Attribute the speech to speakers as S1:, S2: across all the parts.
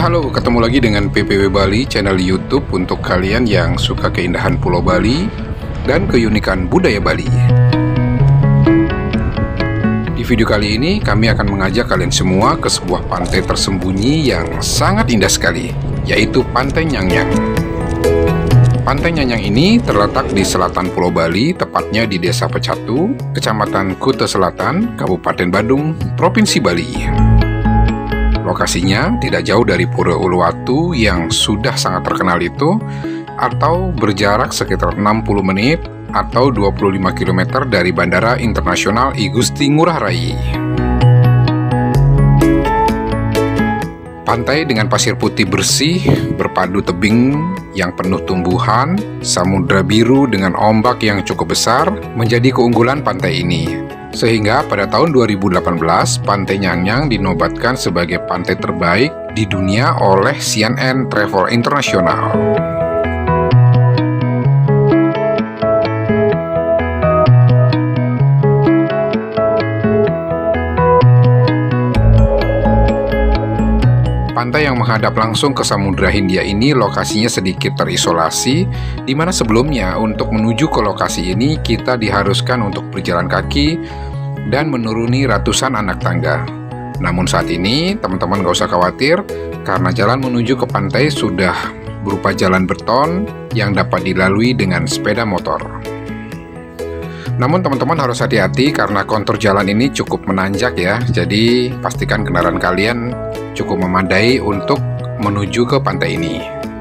S1: halo, ketemu lagi dengan PPW Bali, channel YouTube untuk kalian yang suka keindahan Pulau Bali dan keunikan budaya Bali. Di video kali ini, kami akan mengajak kalian semua ke sebuah pantai tersembunyi yang sangat indah sekali, yaitu Pantai Nyang-Nyang. Pantai Nyang-Nyang ini terletak di selatan Pulau Bali, tepatnya di Desa Pecatu, Kecamatan Kuta Selatan, Kabupaten Badung, Provinsi Bali. Lokasinya tidak jauh dari Pura Uluwatu yang sudah sangat terkenal itu, atau berjarak sekitar 60 menit atau 25 km dari Bandara Internasional I Gusti Ngurah Rai. Pantai dengan pasir putih bersih, berpadu tebing yang penuh tumbuhan, samudra biru dengan ombak yang cukup besar menjadi keunggulan pantai ini. Sehingga pada tahun 2018, Pantai Nyang-Nyang dinobatkan sebagai pantai terbaik di dunia oleh CNN Travel International. Pantai yang menghadap langsung ke Samudra Hindia ini lokasinya sedikit terisolasi, di mana sebelumnya untuk menuju ke lokasi ini kita diharuskan untuk berjalan kaki dan menuruni ratusan anak tangga. Namun saat ini teman-teman gak usah khawatir, karena jalan menuju ke pantai sudah berupa jalan beton yang dapat dilalui dengan sepeda motor. Namun teman-teman harus hati-hati karena kontur jalan ini cukup menanjak ya, jadi pastikan kendaraan kalian cukup memadai untuk menuju ke pantai ini.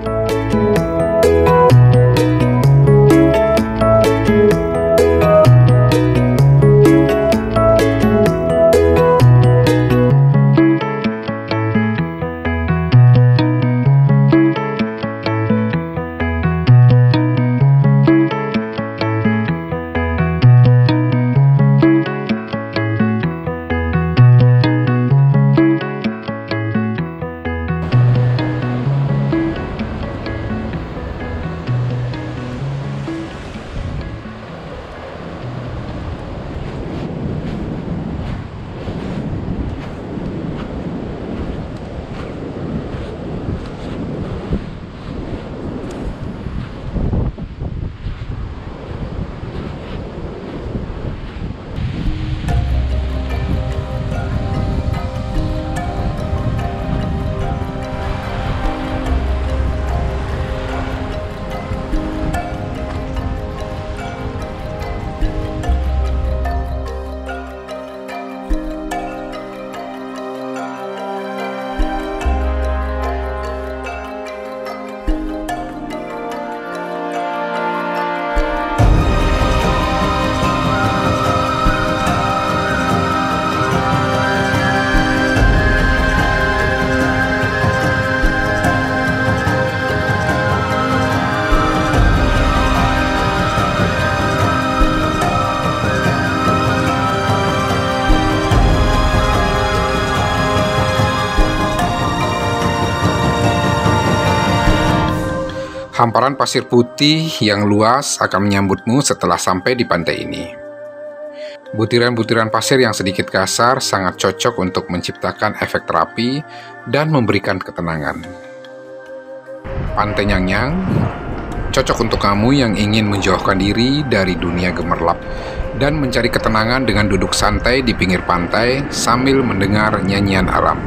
S1: Hamparan pasir putih yang luas akan menyambutmu setelah sampai di pantai ini. Butiran-butiran pasir yang sedikit kasar sangat cocok untuk menciptakan efek terapi dan memberikan ketenangan. Pantai Nyang-Nyang cocok untuk kamu yang ingin menjauhkan diri dari dunia gemerlap dan mencari ketenangan dengan duduk santai di pinggir pantai sambil mendengar nyanyian alam.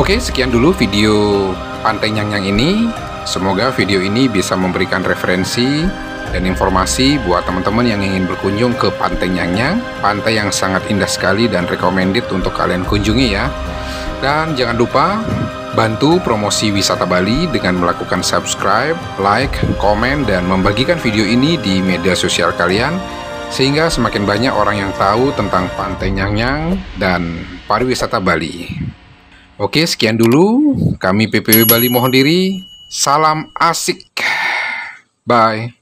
S1: Oke, sekian dulu video Pantai Nyang-Nyang ini. Semoga video ini bisa memberikan referensi dan informasi buat teman-teman yang ingin berkunjung ke Pantai Nyang-Nyang, pantai yang sangat indah sekali dan recommended untuk kalian kunjungi ya. Dan jangan lupa bantu promosi wisata Bali dengan melakukan subscribe, like, komen, dan membagikan video ini di media sosial kalian, sehingga semakin banyak orang yang tahu tentang Pantai Nyang-Nyang dan pariwisata Bali. Oke, sekian dulu. Kami PPW Bali mohon diri. Salam asik. Bye.